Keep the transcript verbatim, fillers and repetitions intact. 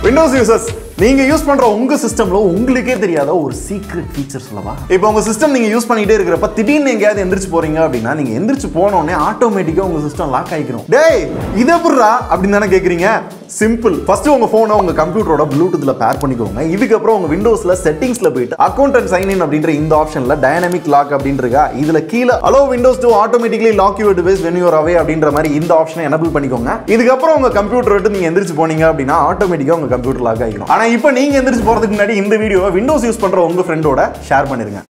Windows users, நீங்க use பண்ற உங்க சிஸ்டம்ல உங்களுக்கே தெரியாத ஒரு சீக்ரெட் ஃபீச்சர் சொல்லவா? இப்போ உங்க சிஸ்டம் நீங்க யூஸ் பண்ணிட்டே இருக்கிறப்ப திடீர்னு எங்கயாவது எந்திரிச்சு போறீங்க அப்படின்னா நீங்க எந்திரிச்சு போன உடனே ஆட்டோமேட்டிக்கா உங்க சிஸ்டம் லாக் ஆயிடும். டேய் இத எப்படிடா அப்படின்னு தானே கேக்குறீங்க? சிம்பிள். ஃபர்ஸ்ட் உங்க போனை உங்க கம்ப்யூட்டரோட ப்ளூடூத்ல பேர் பண்ணிக்கோங்க. இதுக்கு அப்புறம் உங்க விண்டோஸ்ல செட்டிங்ஸ்ல போயிட்டு அக்கவுண்ட் அண்ட் சைன் இன் அப்படின்ற இந்த ஆப்ஷன்ல டைனமிக் லாக் அப்படின்றா இதுல கீழே allow windows to automatically lock your device when you are away அப்படின்ற மாதிரி இந்த ஆப்ஷனை எனேபிள் பண்ணிக்கோங்க. இதுக்கு அப்புறம் உங்க கம்ப்யூட்டர் விட்டு நீங்க எந்திரிச்சு போனீங்க அப்படின்னா ஆட்டோமேட்டிக்கா உங்க கம்ப்யூட்டர் லாக் ஆயிடும். ஆனா இப்போ நீங்க எந்திரிச்சு போறதுக்கு முன்னாடி இந்த வீடியோவை விண்டோஸ் யூஸ் பண்ற உங்க ஃப்ரெண்டோட ஷேர் பண்ணிருங்க.